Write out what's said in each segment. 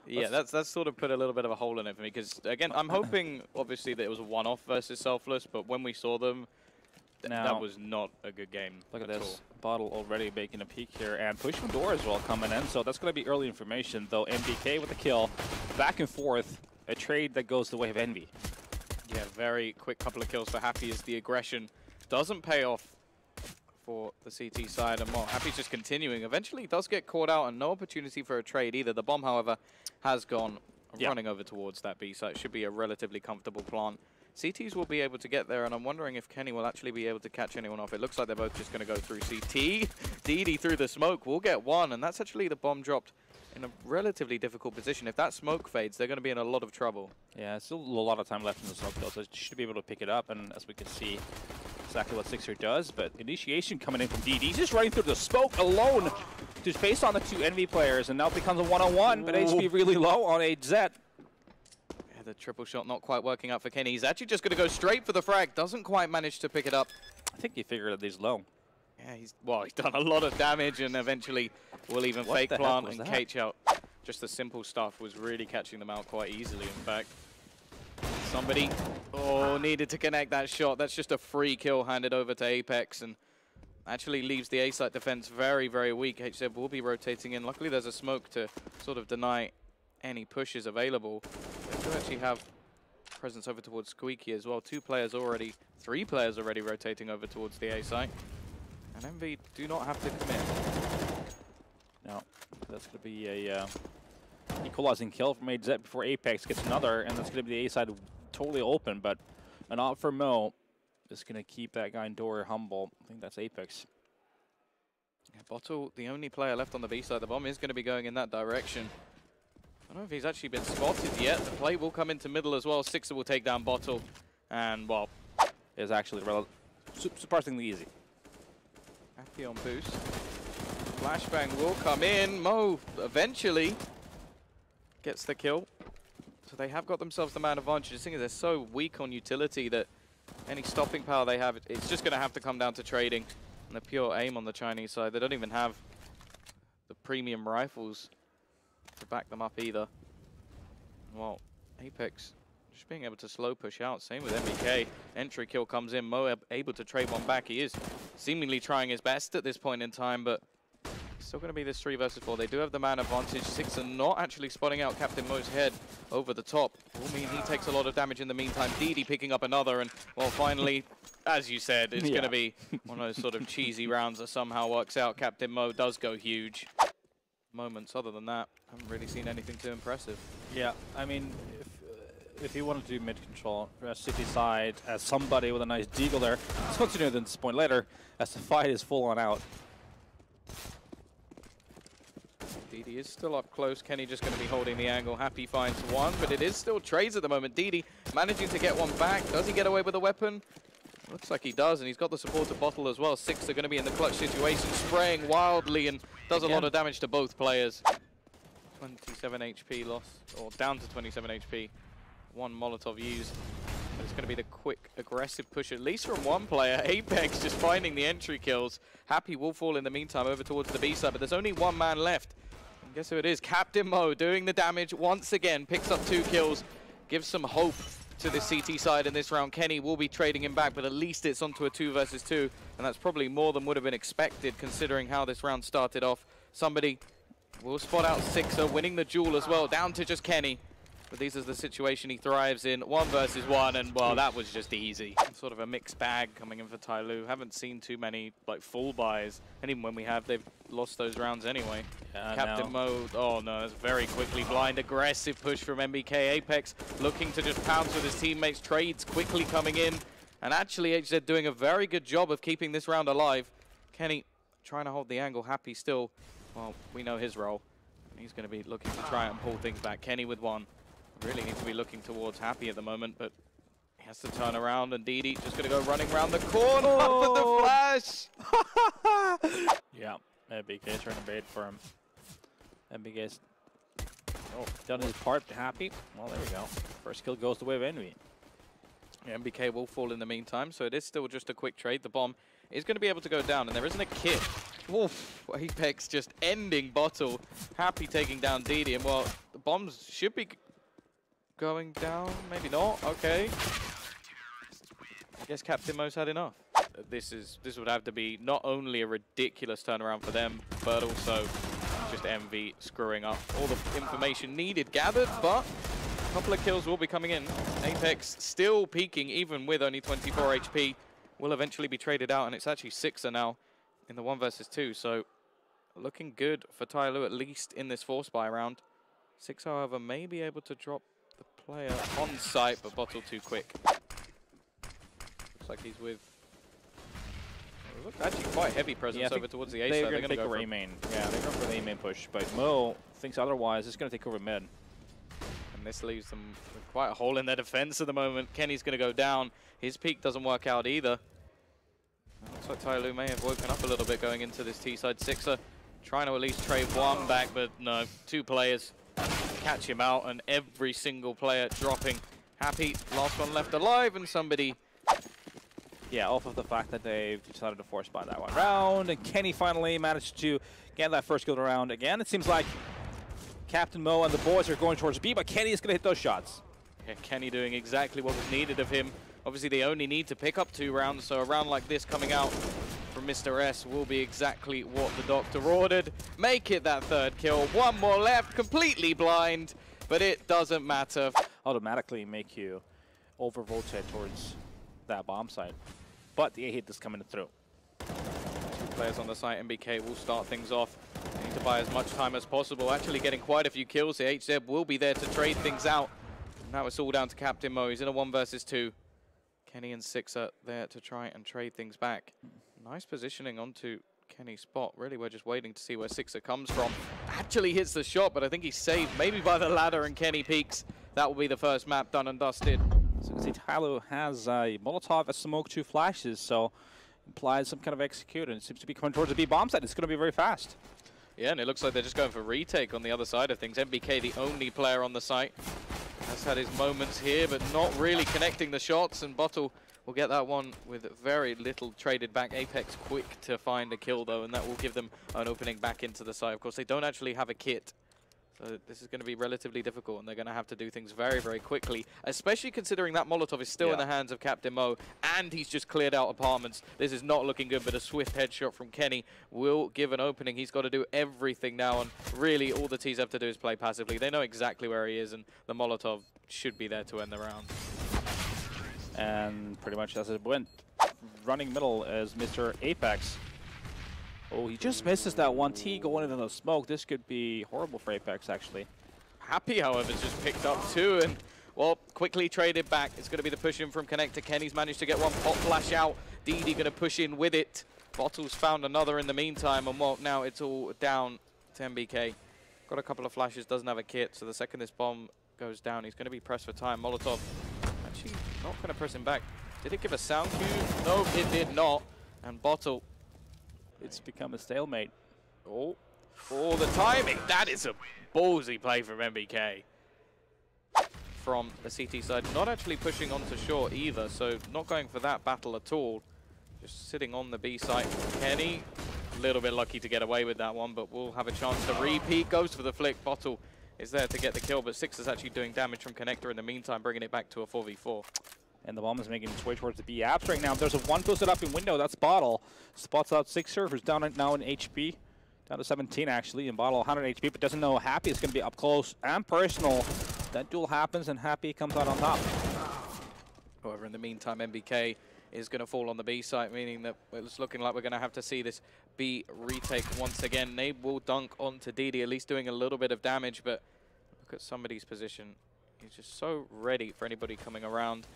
Yeah, that's sort of put a little bit of a hole in it for me, because again, I'm hoping obviously that it was a one-off versus Selfless, but when we saw them, that was not a good game. Look at this. Bottle already making a peek here, and push from door as well coming in, so that's going to be early information, though. MBK with a kill, back and forth, a trade that goes the way of Envy. Yeah, very quick couple of kills for Happy as the aggression doesn't pay off for the CT side, and well, Happy's just continuing. Eventually he does get caught out and no opportunity for a trade either. The bomb, however, has gone running over towards that B site. Should be a relatively comfortable plant. CTs will be able to get there, and I'm wondering if Kenny will actually be able to catch anyone off. It looks like they're both just going to go through CT. DD through the smoke will get one, and that's actually the bomb dropped in a relatively difficult position. If that smoke fades, they're going to be in a lot of trouble. Yeah, still a lot of time left in the smoke, though, so they should be able to pick it up, and as we can see, exactly what Sixer does, but initiation coming in from DD. He's just running through the smoke alone, just based on the two Envy players, and now it becomes a one-on-one, but HP really low on HZ. Yeah, the triple shot not quite working out for Kenny. He's actually just going to go straight for the frag. Doesn't quite manage to pick it up. I think he figured that he's low. Yeah, he's done a lot of damage, and eventually will even fake plant and cage out. Just the simple stuff was really catching them out quite easily, in fact. Somebody, needed to connect that shot. That's just a free kill handed over to Apex, and actually leaves the A-site defense very, very weak. HZ will be rotating in. Luckily, there's a smoke to sort of deny any pushes available. They do actually have presence over towards Squeaky as well. 3 players already rotating over towards the A-site. And Envy do not have to commit. No, that's going to be a equalizing kill from HZ before Apex gets another, and that's going to be the A-side totally open, but an op for Mo is going to keep that guy in door humble. I think that's Apex. Yeah, Bottle, the only player left on the B side. The bomb is going to be going in that direction. I don't know if he's actually been spotted yet. The play will come into middle as well. Sixer will take down Bottle, and well, it's actually surprisingly easy. Happy on boost. Flashbang will come in. Mo eventually gets the kill. So they have got themselves the man advantage. The thing is, they're so weak on utility that any stopping power they have, it's just going to have to come down to trading. And the pure aim on the Chinese side, they don't even have the premium rifles to back them up either. Well, Apex just being able to slow push out. Same with MBK. Entry kill comes in. Mo able to trade one back. He is seemingly trying his best at this point in time, but still going to be this 3 versus 4. They do have the man advantage. Sixer not actually spotting out Captain Mo's head over the top. Will mean he takes a lot of damage in the meantime. DD picking up another, and well, finally, as you said, it's going to be one of those sort of cheesy rounds that somehow works out. Captain Mo does go huge. Moments other than that, haven't really seen anything too impressive. Yeah, I mean, if you want to do mid control, City side as somebody with a nice deagle there, let's continue at this point later as the fight is full on out. DD is still up close. Kenny just going to be holding the angle. Happy finds one, but it is still trades at the moment. DD managing to get one back. Does he get away with a weapon? Looks like he does, and he's got the supported Bottle as well. Six are going to be in the clutch situation, spraying wildly, and does a lot of damage to both players. 27 HP lost, or down to 27 HP. One Molotov used. But it's going to be the quick, aggressive push, at least from one player. Apex just finding the entry kills. Happy will fall in the meantime over towards the B side, but there's only one man left. And guess who it is? Captain Mo doing the damage once again. Picks up 2 kills. Gives some hope to the CT side in this round. Kenny will be trading him back, but at least it's onto a 2 versus 2. And that's probably more than would have been expected considering how this round started off. Somebody will spot out Sixer, winning the duel as well, down to just Kenny. But this is the situation he thrives in. 1 versus 1, and well, that was just easy. Sort of a mixed bag coming in for TyLoo. Haven't seen too many like full buys, and even when we have, they've lost those rounds anyway. Captain Mo, oh no, that's very quickly blind. Aggressive push from MBK. Apex looking to just pounce with his teammates. Trades quickly coming in, and actually HZ doing a very good job of keeping this round alive. Kenny trying to hold the angle. Happy still, well, we know his role. And he's going to be looking to try and pull things back. Kenny with 1. Really needs to be looking towards Happy at the moment, but he has to turn around, and DD just going to go running around the corner with the flash. Yeah, MBK's trying to bait for him. MBK's done his part. Happy. Well, there we go. First kill goes the way of Envy. Yeah, MBK will fall in the meantime, so it is still just a quick trade. The bomb is going to be able to go down, and there isn't a kit. Oof, Apex just ending Bottle. Happy taking down DD, and well, the bombs should be going down. Maybe not. Okay. I guess Captain Mo's had enough. This would have to be not only a ridiculous turnaround for them, but also just EnVy screwing up all the information needed gathered, but a couple of kills will be coming in. Apex still peaking, even with only 24 HP, will eventually be traded out, and it's actually Sixer now in the 1 versus 2, so looking good for TyLoo, at least in this force buy round. Six, however, may be able to drop the player on site, but Bottle too quick. Looks like he's with... actually quite heavy presence over towards the A side. They're going to take over A main. Yeah, they're going for the A main push, but Mo thinks otherwise. It's going to take over mid. And this leaves them with quite a hole in their defense at the moment. Kenny's going to go down. His peak doesn't work out either. Looks like TyLoo may have woken up a little bit going into this T-side. Sixer trying to at least trade one back, but no, 2 players catch him out, and every single player dropping. Happy, last one left alive, and somebody... Yeah, off of the fact that they've decided to force buy that one round, and Kenny finally managed to get that first kill round again. It seems like Captain Mo and the boys are going towards B, but Kenny is going to hit those shots. Yeah, Kenny doing exactly what was needed of him. Obviously, they only need to pick up 2 rounds, so a round like this coming out from Mr. S will be exactly what the doctor ordered. Make it that 3rd kill. 1 more left, completely blind, but it doesn't matter. Automatically make you over-rotate towards that bomb site. But the A-hit is coming through. 2 players on the site. NBK will start things off. They need to buy as much time as possible. Actually getting quite a few kills. The HZ will be there to trade things out. Now it's all down to Captain Mo. He's in a 1 versus 2. Kenny and Sixer there to try and trade things back. Nice positioning onto Kenny's spot. Really, we're just waiting to see where Sixer comes from. Actually hits the shot, but I think he's saved maybe by the ladder, and Kenny peeks. That will be the first map done and dusted. So you can see TyLoo has a Molotov, a smoke, 2 flashes, so implies some kind of execute, and it seems to be coming towards the B bomb site. It's going to be very fast. Yeah, and it looks like they're just going for retake on the other side of things. MBK, the only player on the site, has had his moments here, but not really connecting the shots, and Bottle will get that one with very little traded back. Apex quick to find a kill, though, and that will give them an opening back into the site. Of course, they don't actually have a kit, so this is going to be relatively difficult, and they're going to have to do things very, very quickly, especially considering that Molotov is still in the hands of Captain Mo, and he's just cleared out apartments. This is not looking good, but a swift headshot from Kenny will give an opening. He's got to do everything now, and really all the T's have to do is play passively. They know exactly where he is, and the Molotov should be there to end the round. And pretty much as it went, running middle is Mr. Apex. Oh, he just misses that 1T going into the smoke. This could be horrible for Apex, actually. Happy, however, just picked up 2, and, well, quickly traded back. It's going to be the push in from Connector. Kenny's managed to get 1 pop flash out. DD going to push in with it. Bottle's found another in the meantime, and, well, now it's all down to MBK. Got a couple of flashes, doesn't have a kit, so the second this bomb goes down, he's going to be pressed for time. Molotov actually not going to press him back. Did it give a sound cue? No, it did not. And Bottle, it's become a stalemate. Oh, the timing. That is a ballsy play from MBK. From the CT side, not actually pushing onto short either, so not going for that battle at all. Just sitting on the B site. Kenny, a little bit lucky to get away with that one, but we'll have a chance to repeat. Goes for the flick. Bottle is there to get the kill, but Six is actually doing damage from Connector in the meantime, bringing it back to a 4v4. And the bomb is making its way towards the B apps right now. There's a 1 posted up in window. That's Bottle. Spots out Sixer, who's down now in HP. Down to 17, actually. And Bottle 100 HP, but doesn't know Happy is going to be up close and personal. That duel happens, and Happy comes out on top. However, in the meantime, MBK is going to fall on the B site, meaning that it's looking like we're going to have to see this B retake once again. Nabe will dunk onto DD, at least doing a little bit of damage, but look at somebody's position. He's just so ready for anybody coming around.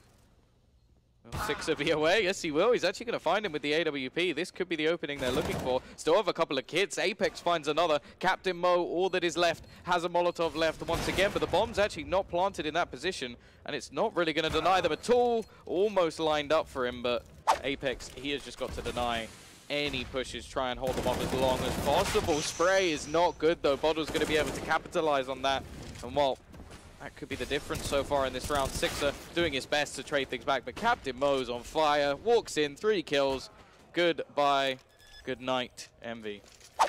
Will Sixer be away? Yes, he will. He's actually going to find him with the AWP. This could be the opening they're looking for. Still have a couple of kits. Apex finds another. Captain Mo, all that is left, has a Molotov left once again, but the bomb's actually not planted in that position, and it's not really going to deny them at all. Almost lined up for him, but Apex, he has just got to deny any pushes, try and hold them off as long as possible. Spray is not good, though. Bottle's going to be able to capitalize on that, and well, that could be the difference so far in this round. Sixer doing his best to trade things back, but Captain Mo's on fire. Walks in, 3 kills. Goodbye. Good night, EnVy.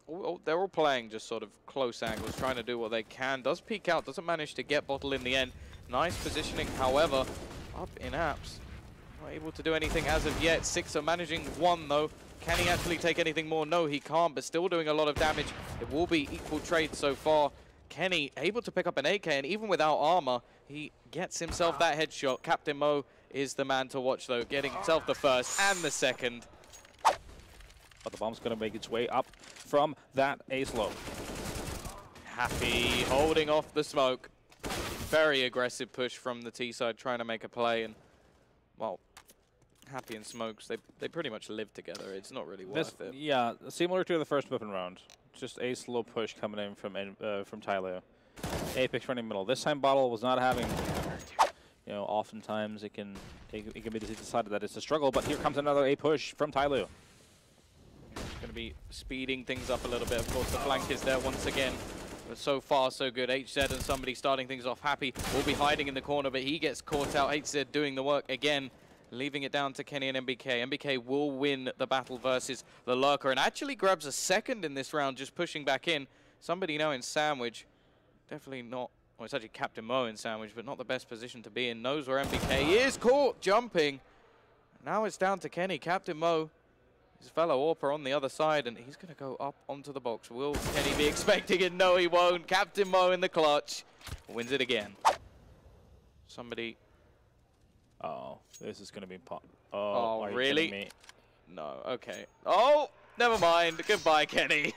they're all playing just sort of close angles, trying to do what they can. Does peek out, doesn't manage to get Bottle in the end. Nice positioning, however, up in apps. Not able to do anything as of yet. Six are managing one, though. Can he actually take anything more? No, he can't, but still doing a lot of damage. It will be equal trade so far. Kenny able to pick up an AK, and even without armor, he gets himself that headshot. Captain Mo is the man to watch, though, getting himself the first and the second. But the bomb's going to make its way up from that A-slope. Happy holding off the smoke. Very aggressive push from the T side, trying to make a play. And, well, Happy and Smokes, they pretty much live together. It's not really worth it. Yeah, similar to the first weapon round. Just a slow push coming in from TyLoo. Apex running middle. This time Bottle was not having, you know, oftentimes it can be decided that it's a struggle, but here comes another A push from TyLoo. Going to be speeding things up a little bit. Of course, the flank is there once again. But so far, so good. HZ and somebody starting things off. Happy will be hiding in the corner, but he gets caught out. HZ doing the work again, leaving it down to Kenny and MBK. MBK will win the battle versus the Lurker and actually grabs a second in this round, just pushing back in. Somebody now in Sandwich. Definitely not, well, it's actually Captain Mo in Sandwich, but not the best position to be in. Knows where MBK is, caught jumping. Now it's down to Kenny. Captain Mo, his fellow AWPer on the other side, and he's going to go up onto the box. Will Kenny be expecting it? No, he won't. Captain Mo in the clutch. Wins it again. Somebody. Oh, this is going to be pop. Oh, really? No, okay. Oh, never mind. Goodbye, Kenny.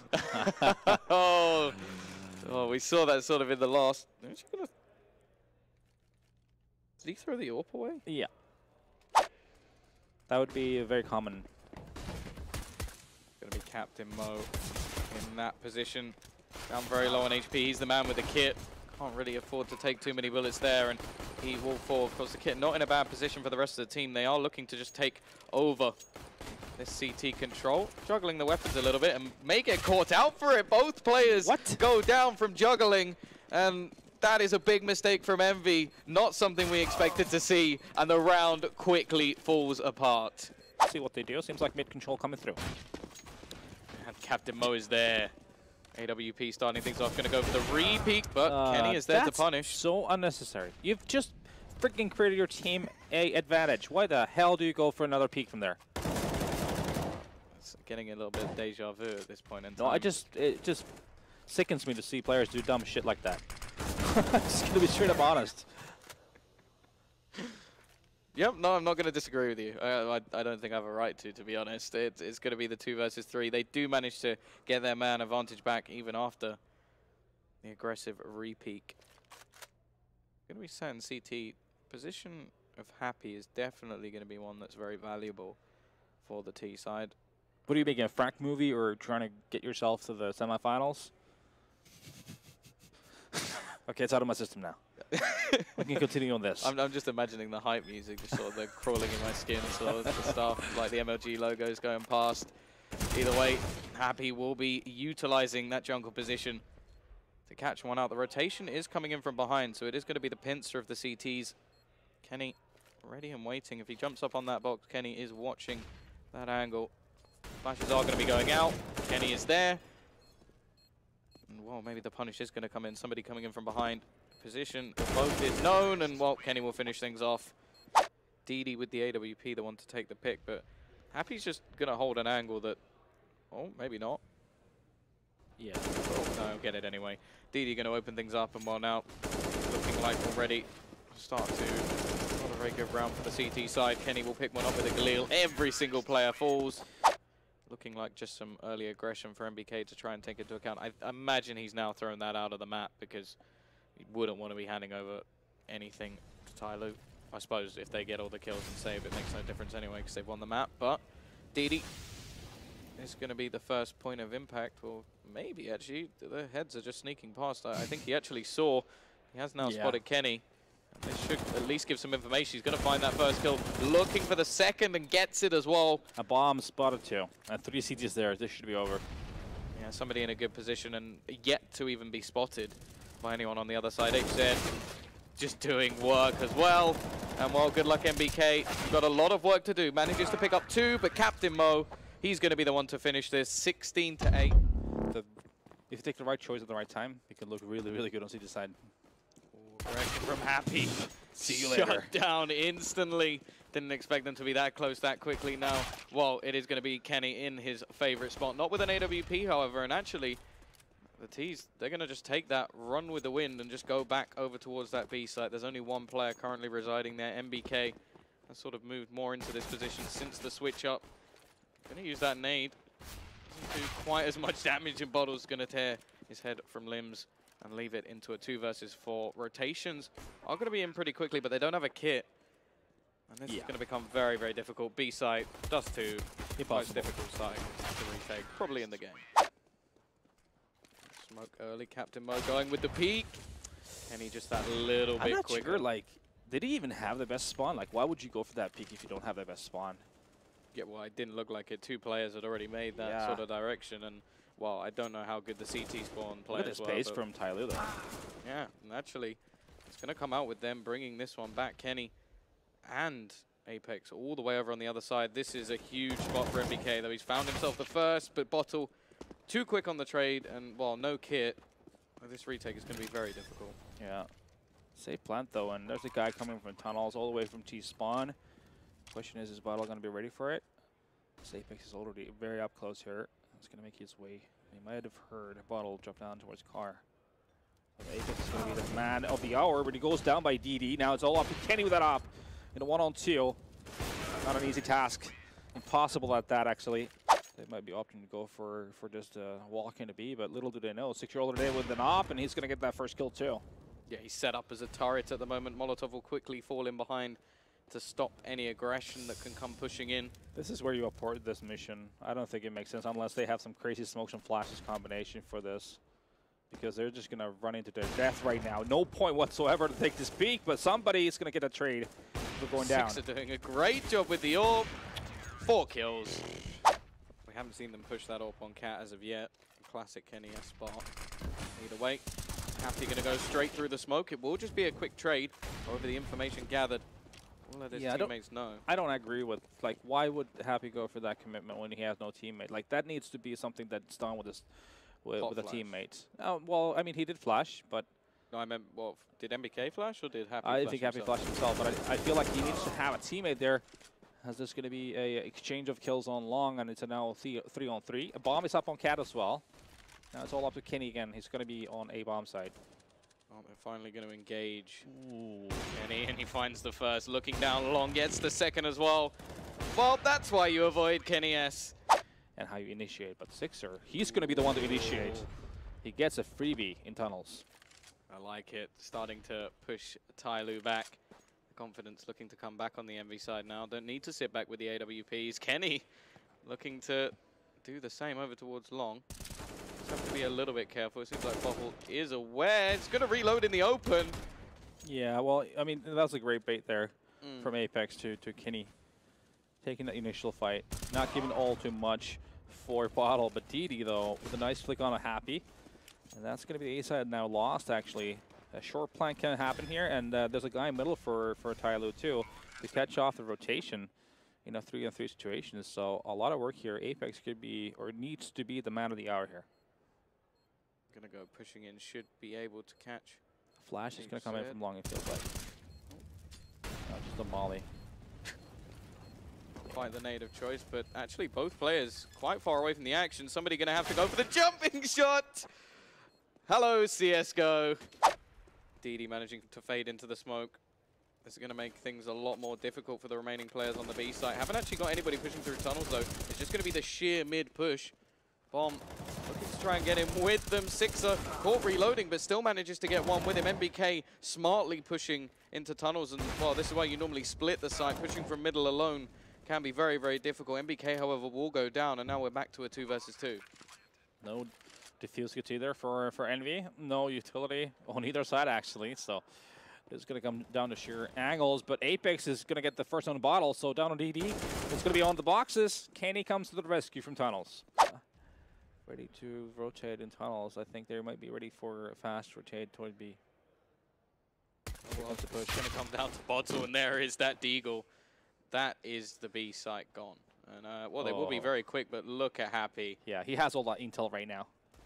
Oh, we saw that sort of in the last. Did he throw the AWP away? Yeah. That would be very common. Going to be Captain Mo in that position. Down very low on HP. He's the man with the kit. Can't really afford to take too many bullets there, and he will fall. Of course, the kit not in a bad position for the rest of the team. They are looking to just take over this CT control, juggling the weapons a little bit, and may get caught out for it. Both players go down from juggling, and that is a big mistake from Envy. Not something we expected to see, and the round quickly falls apart. See what they do. Seems like mid control coming through. And Captain Mo is there. AWP starting things off, going to go for the re-peek, but Kenny is there to punish. So unnecessary. You've just freaking created your team a advantage. Why the hell do you go for another peek from there? It's getting a little bit of deja vu at this point in time. No, it just sickens me to see players do dumb shit like that. Just going to be straight up honest. Yep, no, I'm not going to disagree with you. I don't think I have a right to be honest. It's going to be the 2 versus 3. They do manage to get their man advantage back even after the aggressive re-peek. Going to be set in CT. Position of Happy is definitely going to be one that's very valuable for the T side. What are you making, a frack movie or trying to get yourself to the semifinals? Okay, it's out of my system now. We can continue on this. I'm just imagining the hype music, just sort of crawling in my skin, sort of the stuff, like the MLG logos going past. Either way, Happy will be utilizing that jungle position to catch one out. The rotation is coming in from behind, so it is going to be the pincer of the CTs. Kenny ready and waiting. If he jumps up on that box, Kenny is watching that angle. Flashes are going to be going out. Kenny is there. And, well, maybe the punish is going to come in. Somebody coming in from behind. Position of both is known, and, well, Kenny will finish things off. DD with the AWP, the one to take the pick, but Happy's just going to hold an angle that, oh, maybe not. Yeah, oh, no, get it anyway. DD going to open things up, and, well, now looking like already start to not a very good round for the CT side. Kenny will pick one up with a Galil. Every single player falls. Looking like just some early aggression for MBK to try and take into account. I imagine he's now thrown that out of the map because he wouldn't want to be handing over anything to TyLoo. I suppose if they get all the kills and save, it makes no difference anyway because they've won the map. But DD is going to be the first point of impact. Well, maybe actually the heads are just sneaking past. I think he actually saw. He has now spotted Kenny. And this should at least give some information. He's going to find that first kill. Looking for the second and gets it as well. A bomb spotted too. And 3 CTs there. This should be over. Yeah, somebody in a good position and yet to even be spotted by anyone on the other side. HZ just doing work as well. And well, good luck MBK. Got a lot of work to do. Manages to pick up 2, but Captain Mo, he's going to be the one to finish this 16-8. can take the right choice at the right time, it can look really, really good on CT side. Aggression from Happy. See you later. Shut down instantly. Didn't expect them to be that close that quickly now. Well, it is going to be Kenny in his favorite spot. Not with an AWP, however, and actually, the T's, they're going to just take that, run with the wind, and just go back over towards that B site. There's only one player currently residing there. MBK has sort of moved more into this position since the switch up. Going to use that nade. Doesn't do quite as much damage, and Bottle's going to tear his head from limbs and leave it into a 2 versus 4. Rotations are going to be in pretty quickly, but they don't have a kit. And this is going to become very, very difficult. B site, Dust 2, most difficult site to retake, probably in the game. Smoke early, Captain Mo going with the peak. And he just that little bit quicker. Sure, like, did he even have the best spawn? Like, why would you go for that peak if you don't have the best spawn? Yeah, well, it didn't look like it. 2 players had already made that sort of direction. And, well, I don't know how good the CT spawn players were. Look at this pace from TyLoo, though. Yeah, and actually, it's going to come out with them bringing this one back. Kenny and Apex all the way over on the other side. This is a huge spot for MBK, though. He's found himself the first, but Bottle too quick on the trade, and, well, no kit. This retake is going to be very difficult. Yeah. Safe plant, though, and there's a guy coming from tunnels all the way from T-spawn. Question is Bottle going to be ready for it? This Apex is already very up close here. It's going to make his way. He might have heard Bottle drop down towards car. But Apex is going to be the man of the hour, but he goes down by DD. Now it's all up to Kenny with that op. In a 1-on-2. Not an easy task. Impossible at that, actually. They might be opting to go for just walk into B, but little do they know. 6-year-old today with an op, and he's going to get that first kill, too. Yeah, he's set up as a turret at the moment. Molotov will quickly fall in behind to stop any aggression that can come pushing in. This is where you abort this mission. I don't think it makes sense unless they have some crazy smokes and flashes combination for this. Because they're just going to run into their death right now. No point whatsoever to take this peak, but somebody is going to get a trade for going down. Six are doing a great job with the AWP. 4 kills. We haven't seen them push that AWP on Cat as of yet. Classic Kenny S spot. Either way, Happy going to go straight through the smoke. It will just be a quick trade. However, the information gathered, all of his teammates know. I don't agree with, like, why would Happy go for that commitment when he has no teammate? Like, that needs to be something that's done with his... with a teammate. Well, I mean, he did flash, but... No, I meant, well, did MBK flash or did Happy I flash think Happy himself? flashed himself, but I feel like he needs to have a teammate there. As there's going to be a exchange of kills on long, and it's a now 3-on-3. A bomb is up on Cat as well. Now it's all up to Kenny again. He's going to be on A bomb side. Oh, they're finally going to engage. Ooh. Kenny, and he finds the first. Looking down long, gets the second as well. Well, that's why you avoid Kenny S. And how you initiate, but Sixer, he's going to be the one to initiate. He gets a freebie in tunnels. I like it. Starting to push TyLoo back. The confidence looking to come back on the EnVy side now. Don't need to sit back with the AWPs. Kenny looking to do the same over towards long. Just have to be a little bit careful. It seems like Bottle is aware. It's going to reload in the open. Yeah, well, I mean, that was a great bait there from Apex to Kenny. Taking the initial fight, not giving all too much for Bottle, but DD though, with a nice flick on a Happy. And that's going to be the A side now lost, actually. A short plan can happen here, and there's a guy in middle for TyLoo too, to catch off the rotation in a 3-on-3 situation. So a lot of work here. Apex could be, or needs to be, the man of the hour here. Gonna go pushing in, should be able to catch. Flash is going to come in from long, it feels like. Oh, just a molly. Quite the nade of choice, but actually both players quite far away from the action. Somebody going to have to go for the jumping shot. Hello, CSGO. DD managing to fade into the smoke. This is going to make things a lot more difficult for the remaining players on the B side. Haven't actually got anybody pushing through tunnels, though. It's just going to be the sheer mid-push. Bomb looking to try and get him with them. Sixer caught reloading, but still manages to get one with him. MBK smartly pushing into tunnels. And, well, this is why you normally split the site. Pushing from middle alone can be very, very difficult. MBK, however, will go down, and now we're back to a 2 versus 2. No diffuse kit either for EnVy. No utility on either side, actually. So it's going to come down to sheer angles, but Apex is going to get the first on the bottle, so down on DD. It's going to be on the boxes. Kenny comes to the rescue from tunnels. Ready to rotate in tunnels. I think they might be ready for a fast rotate toward B. Well, it's going to come down to Bottle, and there is that Deagle. That is the B site gone. And, well, they will be very quick, but look at Happy. Yeah, he has all that intel right now.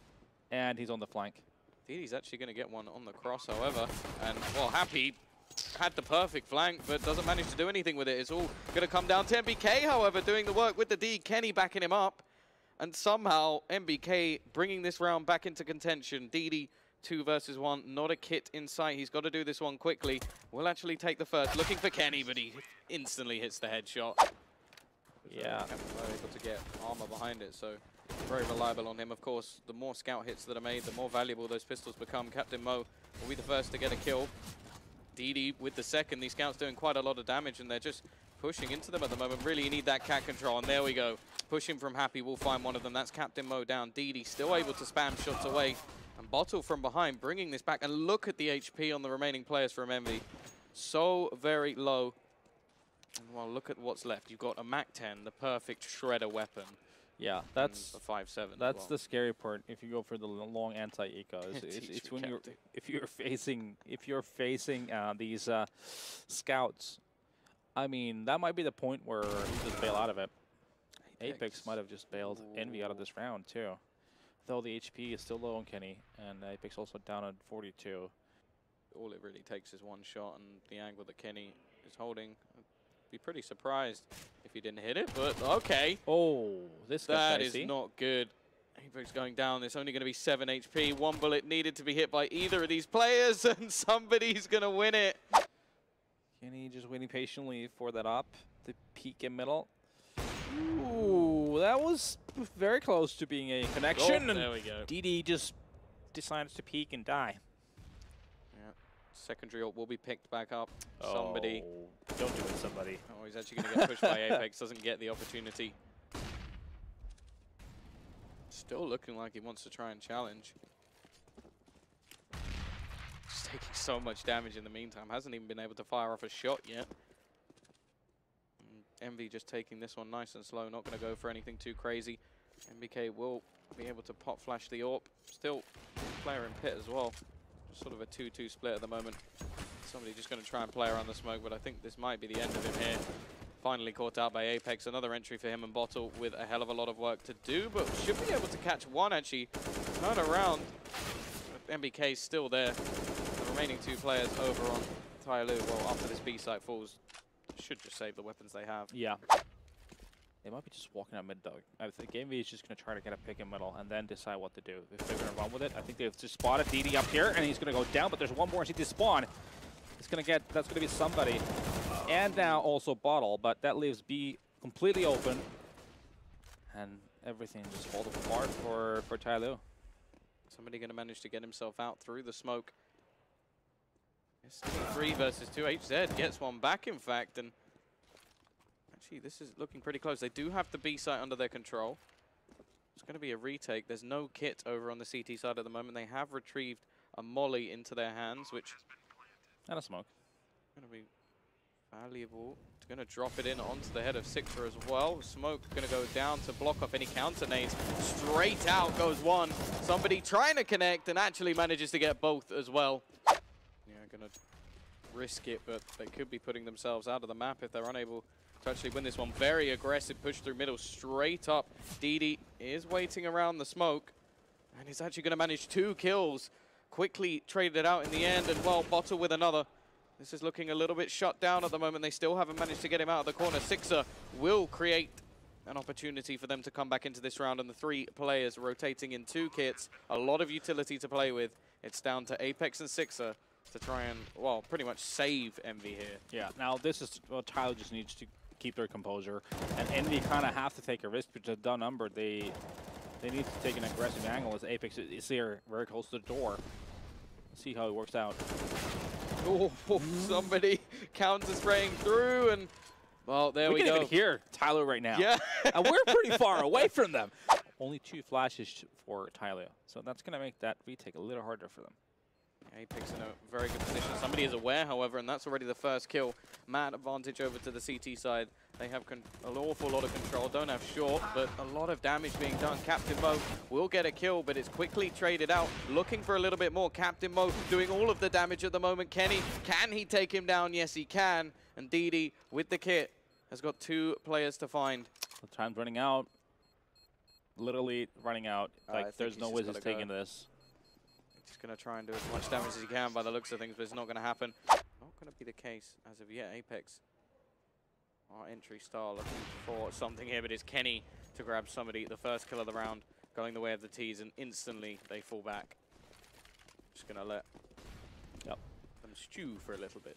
and he's on the flank. DD's actually going to get one on the cross, however. And, well, Happy had the perfect flank, but doesn't manage to do anything with it. It's all going to come down to MBK, however, doing the work with the D. Kenny backing him up. And somehow, MBK bringing this round back into contention. DD 2 versus 1, not a kit in sight. He's got to do this one quickly. Will actually take the first, looking for Kenny, but he instantly hits the headshot. Yeah. Able to get armor behind it, so very reliable on him. Of course, the more scout hits that are made, the more valuable those pistols become. Captain Mo will be the first to get a kill. DD with the second. These scouts doing quite a lot of damage, and they're just pushing into them at the moment. Really, you need that cat control, and there we go. Pushing from Happy, we'll find one of them. That's Captain Mo down. DD still able to spam shots away. And Bottle from behind, bringing this back. And look at the HP on the remaining players from Envy. So very low. And well, look at what's left. You've got a MAC-10, the perfect shredder weapon. Yeah, that's a 5.7. That's the scary part. If you go for the long anti-eco, it's when you're facing these scouts. I mean, that might be the point where you just bail out of it. Apex might have just bailed Envy out of this round too, though the HP is still low on Kenny, and Apex also down at 42. All it really takes is one shot, and the angle that Kenny is holding. I'd be pretty surprised if he didn't hit it, but okay. Oh, that is not good. Apex going down. There's only going to be 7 HP. One bullet needed to be hit by either of these players, and somebody's going to win it. Kenny just waiting patiently for that up, the peek in middle. Ooh, that was very close to being a connection. Oh, there we go. DD just decides to peek and die. Yeah, secondary ult will be picked back up. Somebody. Don't do it, somebody. Oh, he's actually going to get pushed by Apex. Doesn't get the opportunity. Still looking like he wants to try and challenge. Just taking so much damage in the meantime. Hasn't even been able to fire off a shot yet. Envy just taking this one nice and slow. Not going to go for anything too crazy. MBK will be able to pop flash the AWP. Still player in pit as well. Just sort of a 2-2 split at the moment. Somebody just going to try and play around the smoke, but I think this might be the end of him here. Finally caught out by Apex. Another entry for him and Bottle with a hell of a lot of work to do, but should be able to catch one actually. Turn around. MBK's still there. The remaining 2 players over on TyLoo. Well, after this B site falls, should just save the weapons they have. Yeah. They might be just walking out mid though. I think EnVy is just going to try to get a pick in middle and then decide what to do. If they're going to run with it, I think they've just spotted DD up here and he's going to go down, but there's one more CT spawn. It's going to get, that's going to be somebody. And now also Bottle, but that leaves B completely open. And everything just falls apart for TyLoo. Somebody going to manage to get himself out through the smoke. It's 3 versus 2. HZ gets one back, in fact, and actually this is looking pretty close. They do have the B site under their control. It's going to be a retake. There's no kit over on the CT side at the moment. They have retrieved a molly into their hands, which and a smoke. Going to be valuable. It's going to drop it in onto the head of Sixer as well. Smoke going to go down to block off any counter nades. Straight out goes one. Somebody trying to connect and actually manages to get both as well. Going to risk it, but they could be putting themselves out of the map if they're unable to actually win this one. Very aggressive push through middle, straight up. DD is waiting around the smoke, and he's actually going to manage 2 kills. Quickly traded it out in the end, and well, Bottle with another. This is looking a little bit shut down at the moment. They still haven't managed to get him out of the corner. Sixer will create an opportunity for them to come back into this round, and the 3 players rotating in 2 kits. A lot of utility to play with. It's down to Apex and Sixer to try and, well, pretty much save Envy here. Yeah, now this is, well, TyLoo just needs to keep their composure. And Envy kind of have to take a risk because they're outnumbered. They need to take an aggressive angle as Apex is here very close to the door. Let's see how it works out. Oh, somebody counter-spraying through, and, well, there we go. We can even hear TyLoo right now. Yeah. And we're pretty far away from them. Only 2 flashes for TyLoo. So that's going to make that retake a little harder for them. Apex in a very good position. Somebody is aware, however, and that's already the first kill. Mad advantage over to the CT side. They have an awful lot of control. Don't have short, but a lot of damage being done. Captain Mo will get a kill, but it's quickly traded out. Looking for a little bit more. Captain Mo doing all of the damage at the moment. Kenny, can he take him down? Yes, he can. And DD with the kit has got 2 players to find. The time's running out. literally running out. Like, there's no way he's taking this. Just going to try and do as much damage as he can by the looks of things, but it's not going to happen. Not going to be the case as of yet. Apex, our entry star, looking for something here, but it's Kenny to grab somebody. The first kill of the round going the way of the T's, and instantly they fall back. Just going to let them stew for a little bit.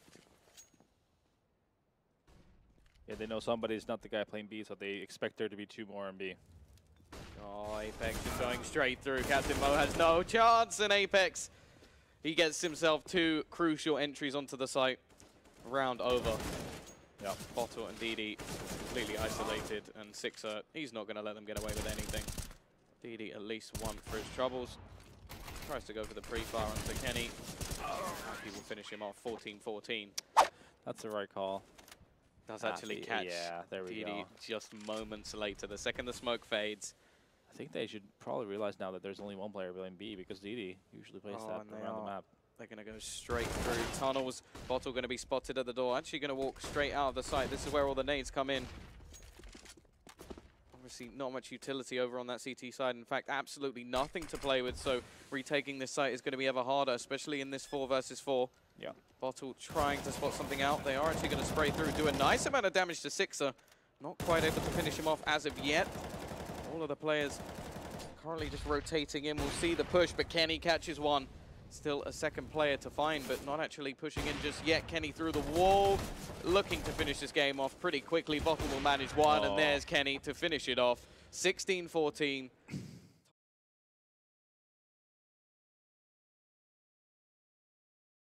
Yeah, they know somebody's not the guy playing B, so they expect there to be 2 more in B. Oh, Apex is going straight through. Captain Mo has no chance, and Apex, he gets himself 2 crucial entries onto the site. Round over. Yep. Bottle and DD completely isolated, and Sixer, he's not going to let them get away with anything. DD at least 1 for his troubles. Tries to go for the pre-fire onto Kenny. He will finish him off 14-14. That's the right call. Does actually catch there we DD go. just moments later. The second the smoke fades. I think they should probably realize now that there's only 1 player playing B because DD usually plays that around the map. They're going to go straight through tunnels. Bottle going to be spotted at the door. Actually going to walk straight out of the site. This is where all the nades come in. Obviously not much utility over on that CT side. In fact, absolutely nothing to play with. So retaking this site is going to be ever harder, especially in this 4 versus 4. Yeah. Bottle trying to spot something out. They are actually going to spray through, do a nice amount of damage to Sixer. Not quite able to finish him off as of yet. All of the players currently just rotating in. We'll see the push, but Kenny catches 1. Still a second player to find, but not actually pushing in just yet. Kenny through the wall, looking to finish this game off pretty quickly. Bottle will manage 1, and there's Kenny to finish it off. 16-14.